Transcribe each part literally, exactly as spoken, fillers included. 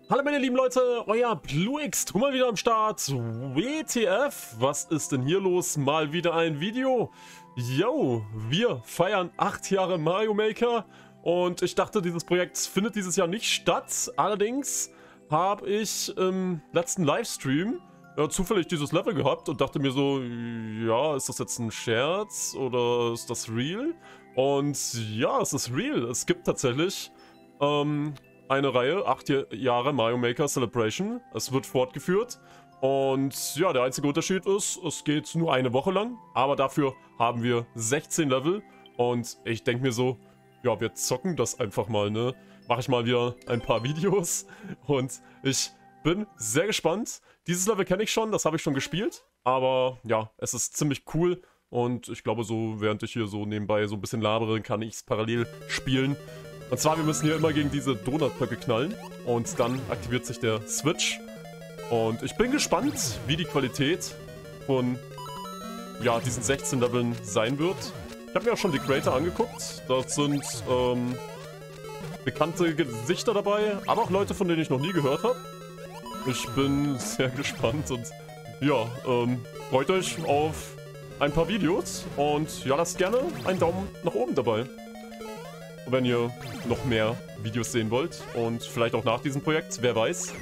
Hallo meine lieben Leute, euer BlueX, tu mal wieder am Start. W T F, was ist denn hier los? Mal wieder ein Video. Yo, wir feiern acht Jahre Mario Maker und ich dachte, dieses Projekt findet dieses Jahr nicht statt. Allerdings habe ich im letzten Livestream ja, zufällig dieses Level gehabt und dachte mir so, ja, ist das jetzt ein Scherz oder ist das real? Und ja, es ist real. Es gibt tatsächlich ähm, eine Reihe, acht Jahre Mario Maker Celebration. Es wird fortgeführt. Und ja, der einzige Unterschied ist, es geht nur eine Woche lang. Aber dafür haben wir sechzehn Level. Und ich denke mir so, ja, wir zocken das einfach mal, ne? Mache ich mal wieder ein paar Videos. Und ich bin sehr gespannt. Dieses Level kenne ich schon, das habe ich schon gespielt. Aber ja, es ist ziemlich cool. Und ich glaube so, während ich hier so nebenbei so ein bisschen labere, kann ich es parallel spielen. Und zwar, wir müssen hier immer gegen diese Donutblöcke knallen und dann aktiviert sich der Switch. Und ich bin gespannt, wie die Qualität von ja, diesen sechzehn Leveln sein wird. Ich habe mir auch schon die Creator angeguckt. Das sind ähm, bekannte Gesichter dabei, aber auch Leute, von denen ich noch nie gehört habe. Ich bin sehr gespannt und ja, ähm, freut euch auf ein paar Videos und ja, lasst gerne einen Daumen nach oben dabei. Wenn ihr noch mehr Videos sehen wollt und vielleicht auch nach diesem Projekt, wer weiß.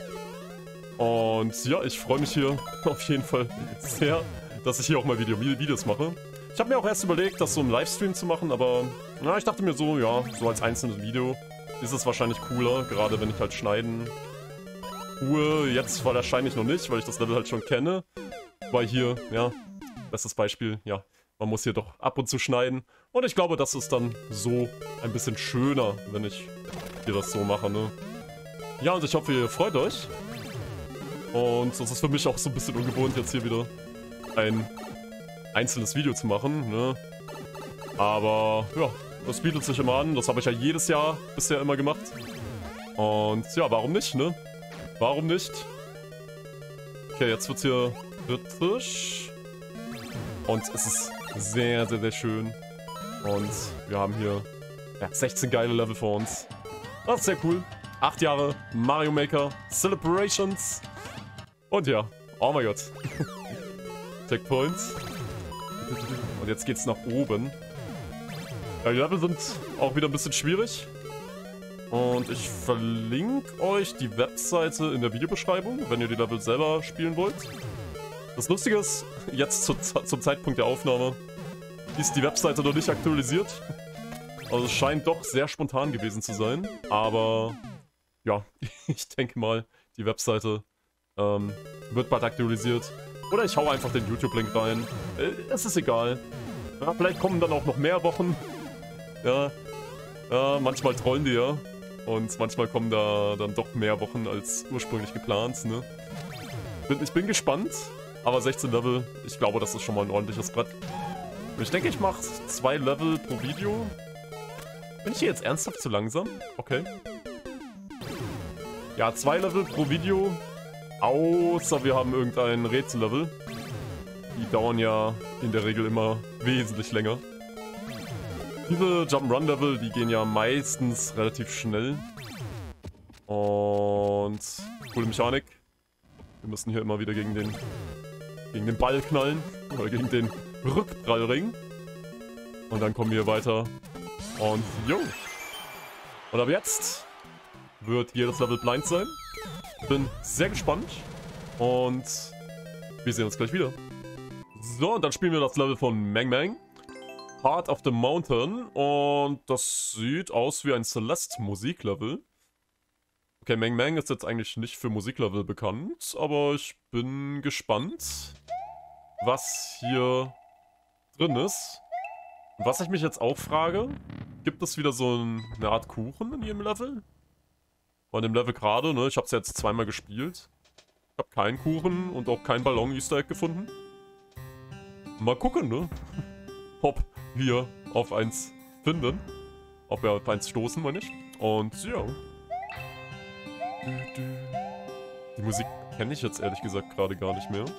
Und ja, ich freue mich hier auf jeden Fall sehr, dass ich hier auch mal Video Videos mache. Ich habe mir auch erst überlegt, das so im Livestream zu machen, aber na, ich dachte mir so, ja, so als einzelnes Video ist es wahrscheinlich cooler, gerade wenn ich halt schneiden tue. Jetzt wahrscheinlich noch nicht, weil ich das Level halt schon kenne. Weil hier, ja, bestes Beispiel, ja, man muss hier doch ab und zu schneiden. Und ich glaube, das ist dann so ein bisschen schöner, wenn ich hier das so mache, ne? Ja, und ich hoffe, ihr freut euch. Und das ist für mich auch so ein bisschen ungewohnt, jetzt hier wieder ein einzelnes Video zu machen, ne? Aber, ja, das bietet sich immer an. Das habe ich ja jedes Jahr bisher immer gemacht. Und ja, warum nicht, ne? Warum nicht? Okay, jetzt wird's hier kritisch. Und es ist sehr, sehr, sehr schön. Und wir haben hier ja, sechzehn geile Level vor uns. Das ist sehr cool. acht Jahre Mario Maker Celebrations. Und ja, oh mein Gott. Checkpoints. Und jetzt geht's nach oben. Ja, die Level sind auch wieder ein bisschen schwierig. Und ich verlinke euch die Webseite in der Videobeschreibung, wenn ihr die Level selber spielen wollt. Das Lustige ist, jetzt zu, zum Zeitpunkt der Aufnahme ist die Webseite noch nicht aktualisiert. Also es scheint doch sehr spontan gewesen zu sein. Aber ja, ich denke mal, die Webseite ähm, wird bald aktualisiert. Oder ich hau einfach den YouTube-Link rein. Äh, es ist egal. Ja, vielleicht kommen dann auch noch mehr Wochen. Ja, ja, manchmal trollen die ja. Und manchmal kommen da dann doch mehr Wochen als ursprünglich geplant, ne? Bin, ich bin gespannt. Aber sechzehn Level, ich glaube, das ist schon mal ein ordentliches Brett. Ich denke, ich mache zwei Level pro Video. Bin ich hier jetzt ernsthaft zu langsam? Okay. Ja, zwei Level pro Video. Außer wir haben irgendein Rätsellevel. Die dauern ja in der Regel immer wesentlich länger. Diese Jump'n'Run-Level, die gehen ja meistens relativ schnell. Und coole Mechanik. Wir müssen hier immer wieder gegen den gegen den Ball knallen. Oder gegen den Rückprallring. Und dann kommen wir weiter. Und jo. Und ab jetzt wird jedes Level blind sein. Bin sehr gespannt. Und wir sehen uns gleich wieder. So, und dann spielen wir das Level von Mang Mang. Heart of the Mountain. Und das sieht aus wie ein Celeste-Musiklevel. Okay, Mang Mang ist jetzt eigentlich nicht für Musiklevel bekannt, aber ich bin gespannt, was hier drin ist. Was ich mich jetzt auch frage, gibt es wieder so eine Art Kuchen in jedem Level? Bei dem Level gerade, ne, ich habe es jetzt zweimal gespielt. Ich habe keinen Kuchen und auch kein Ballon-Easter Egg gefunden. Mal gucken, ne? Ob wir auf eins finden. Ob wir auf eins stoßen, meine ich. Und ja. Die Musik kenne ich jetzt ehrlich gesagt gerade gar nicht mehr.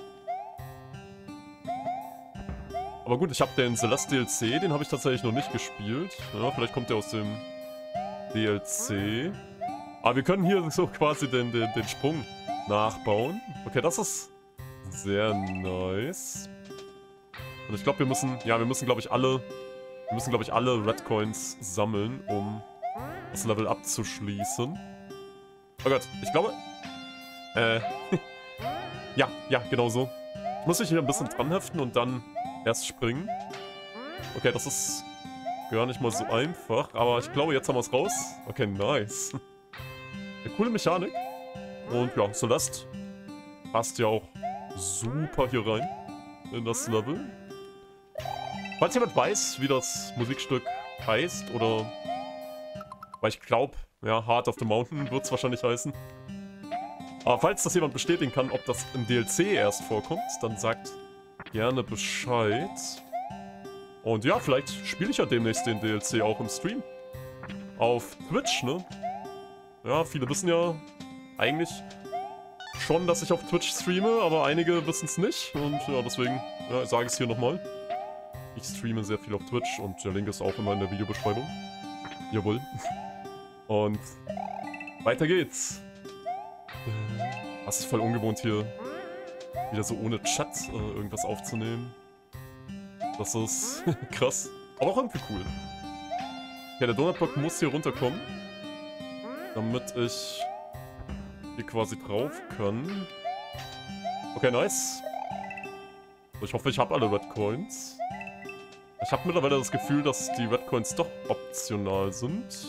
Aber gut, ich habe den Celeste D L C, den habe ich tatsächlich noch nicht gespielt. Ja, vielleicht kommt der aus dem D L C. Aber wir können hier so quasi den, den, den Sprung nachbauen. Okay, das ist sehr nice. Und ich glaube, wir müssen, ja, wir müssen, glaube ich, alle, wir müssen, glaube ich, alle Red Coins sammeln, um das Level abzuschließen. Oh Gott, ich glaube, äh, ja, ja, genau so. Ich muss mich hier ein bisschen dran heften und dann erst springen. Okay, das ist gar nicht mal so einfach, aber ich glaube, jetzt haben wir es raus. Okay, nice. Eine coole Mechanik. Und ja, Celeste passt ja auch super hier rein in das Level. Falls jemand weiß, wie das Musikstück heißt, oder... Weil ich glaube, ja, Heart of the Mountain wird es wahrscheinlich heißen. Aber falls das jemand bestätigen kann, ob das im D L C erst vorkommt, dann sagt gerne Bescheid. Und ja, vielleicht spiele ich ja demnächst den D L C auch im Stream. Auf Twitch, ne? Ja, viele wissen ja eigentlich schon, dass ich auf Twitch streame, aber einige wissen es nicht. Und ja, deswegen ja, sage ich es hier nochmal. Ich streame sehr viel auf Twitch und der Link ist auch immer in der Videobeschreibung. Jawohl. Und weiter geht's. Das ist voll ungewohnt hier, wieder so ohne Chat äh, irgendwas aufzunehmen. Das ist krass, aber auch irgendwie cool. Ja, der Donutblock muss hier runterkommen, damit ich hier quasi drauf kann. Okay, nice. Ich hoffe, ich habe alle Red Coins. Ich habe mittlerweile das Gefühl, dass die Red Coins doch optional sind.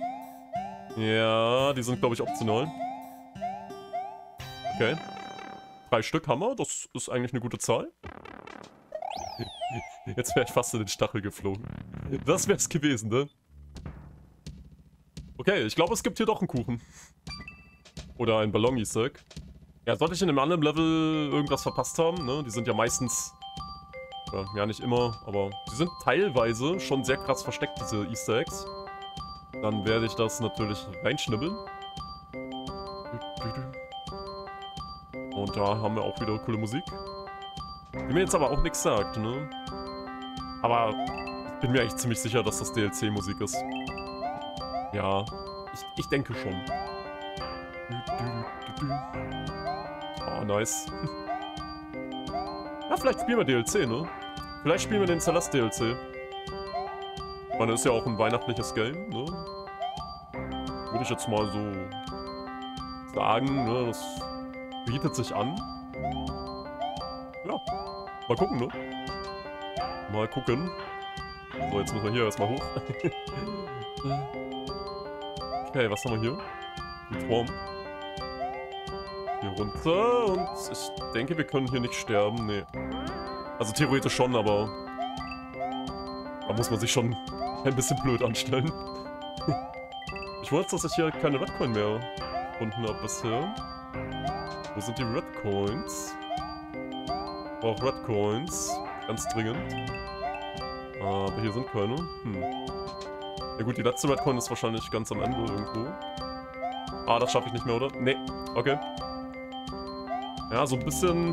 Ja, die sind, glaube ich, optional. Okay. Drei Stück haben wir, das ist eigentlich eine gute Zahl. Jetzt wäre ich fast in den Stachel geflogen. Das wäre es gewesen, ne? Okay, ich glaube, es gibt hier doch einen Kuchen. Oder ein Ballon-Easter Egg. Ja, sollte ich in einem anderen Level irgendwas verpasst haben, ne? Die sind ja meistens... Ja, ja, nicht immer, aber die sind teilweise schon sehr krass versteckt, diese Easter Eggs. Dann werde ich das natürlich reinschnibbeln. Und da haben wir auch wieder coole Musik. Die mir jetzt aber auch nichts sagt, ne? Aber ich bin mir eigentlich ziemlich sicher, dass das D L C-Musik ist. Ja, ich, ich denke schon. Oh, nice. Ja, vielleicht spielen wir D L C, ne? Vielleicht spielen wir den Celeste D L C. Ich meine, das ist ja auch ein weihnachtliches Game, ne? Würde ich jetzt mal so sagen, ne? Das bietet sich an. Ja, mal gucken, ne? Mal gucken. So, jetzt müssen wir hier erstmal hoch. Okay, was haben wir hier? Ein Turm. Hier runter und ich denke, wir können hier nicht sterben, nee. Also theoretisch schon, aber da muss man sich schon ein bisschen blöd anstellen. Ich wusste, dass ich hier keine Red Coin mehr gefunden habe bisher. Wo sind die Red Coins? Ich brauche Red Coins. Ganz dringend. Aber hier sind keine. Hm. Ja gut, die letzte Red Coin ist wahrscheinlich ganz am Ende irgendwo. Ah, das schaffe ich nicht mehr, oder? Nee. Okay. Ja, so ein bisschen...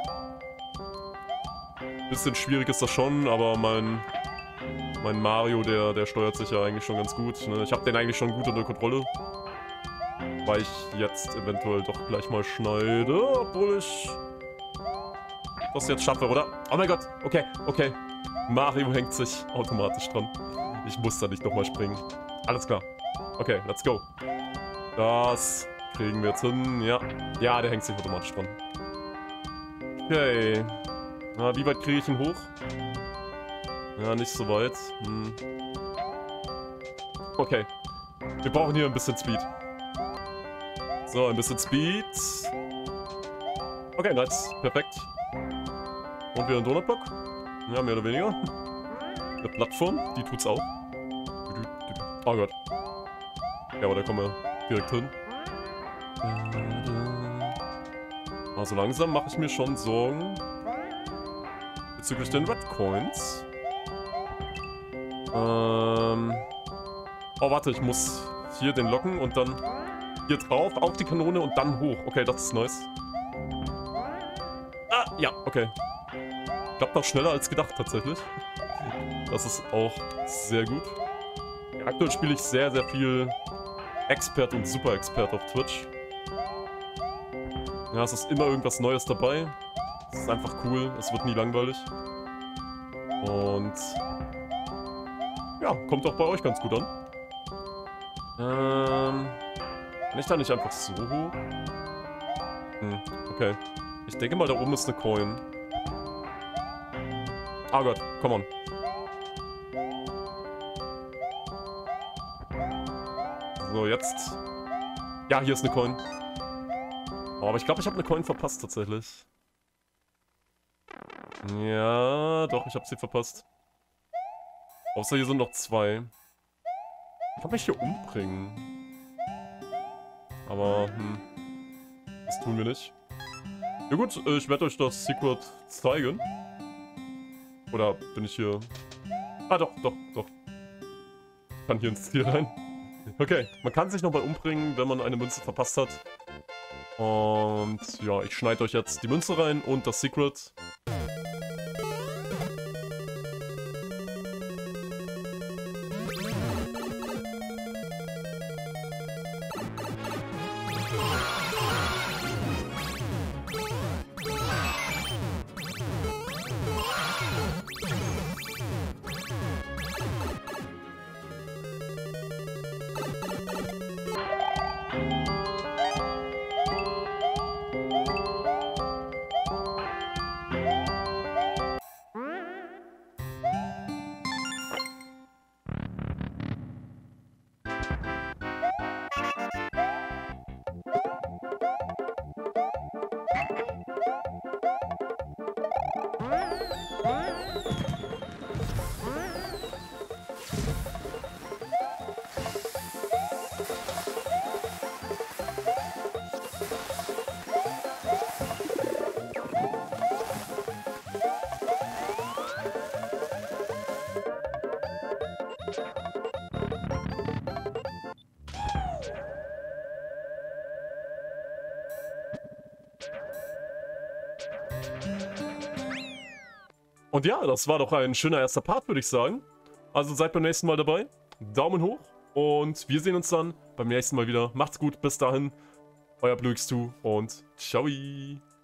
Bisschen schwierig ist das schon, aber mein... Mein Mario, der, der steuert sich ja eigentlich schon ganz gut. Ne? Ich habe den eigentlich schon gut unter Kontrolle. Weil ich jetzt eventuell doch gleich mal schneide, obwohl ich das jetzt schaffe, oder? Oh mein Gott, okay, okay. Mario hängt sich automatisch dran. Ich muss da nicht nochmal springen. Alles klar. Okay, let's go. Das kriegen wir jetzt hin, ja. Ja, der hängt sich automatisch dran. Okay. Na, wie weit kriege ich ihn hoch? Ja, nicht so weit. Hm. Okay. Wir brauchen hier ein bisschen Speed. So, ein bisschen Speed. Okay, nice. Perfekt. Und wieder ein Donutblock. Ja, mehr oder weniger. Eine Plattform, die tut's auch. Oh Gott. Ja, aber da kommen wir direkt hin. Also langsam mache ich mir schon Sorgen bezüglich den Red Coins. Ähm. Oh, warte, ich muss hier den locken und dann hier drauf, auf die Kanone und dann hoch. Okay, das ist nice. Ah, ja, okay. Klappt noch schneller als gedacht, tatsächlich. Das ist auch sehr gut. Ja, aktuell spiele ich sehr, sehr viel Expert und Super-Expert auf Twitch. Ja, es ist immer irgendwas Neues dabei. Es ist einfach cool, es wird nie langweilig. Und ja, kommt auch bei euch ganz gut an. Ähm, kann ich da nicht einfach so hoch? Hm, okay. Ich denke mal, da oben ist eine Coin. Ah Gott, come on. So, jetzt. Ja, hier ist eine Coin. Oh, aber ich glaube, ich habe eine Coin verpasst tatsächlich. Ja, doch, ich habe sie verpasst. Außer hier sind noch zwei. Ich kann mich hier umbringen. Aber, hm. Das tun wir nicht. Ja gut, ich werde euch das Secret zeigen. Oder bin ich hier... Ah, doch, doch, doch. Ich kann hier ins Ziel rein. Okay, man kann sich nochmal umbringen, wenn man eine Münze verpasst hat. Und ja, ich schneide euch jetzt die Münze rein und das Secret. Und ja, das war doch ein schöner erster Part, würde ich sagen. Also seid beim nächsten Mal dabei. Daumen hoch und wir sehen uns dann beim nächsten Mal wieder. Macht's gut, bis dahin. Euer Blue X zwei und ciao.